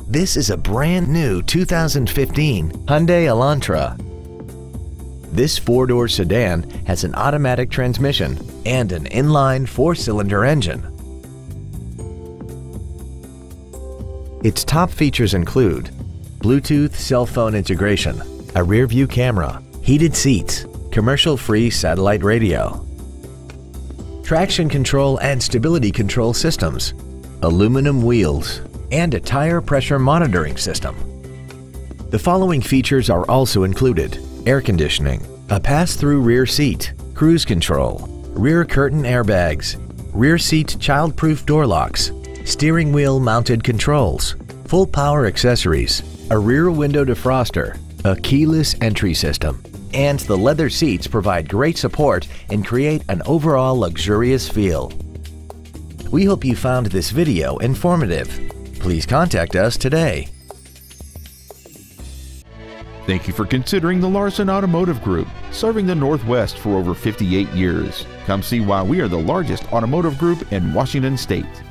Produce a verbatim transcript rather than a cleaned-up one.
This is a brand new two thousand fifteen Hyundai Elantra. This four-door sedan has an automatic transmission and an inline four-cylinder engine. Its top features include Bluetooth cell phone integration, a rear-view camera, heated seats, commercial-free satellite radio, traction control and stability control systems, aluminum wheels, and a tire pressure monitoring system. The following features are also included: air conditioning, a pass-through rear seat, cruise control, rear curtain airbags, rear seat child-proof door locks, steering wheel mounted controls, full power accessories, a rear window defroster, a keyless entry system, and the leather seats provide great support and create an overall luxurious feel. We hope you found this video informative. Please contact us today. Thank you for considering the Larson Automotive Group, serving the Northwest for over fifty-eight years. Come see why we are the largest automotive group in Washington State.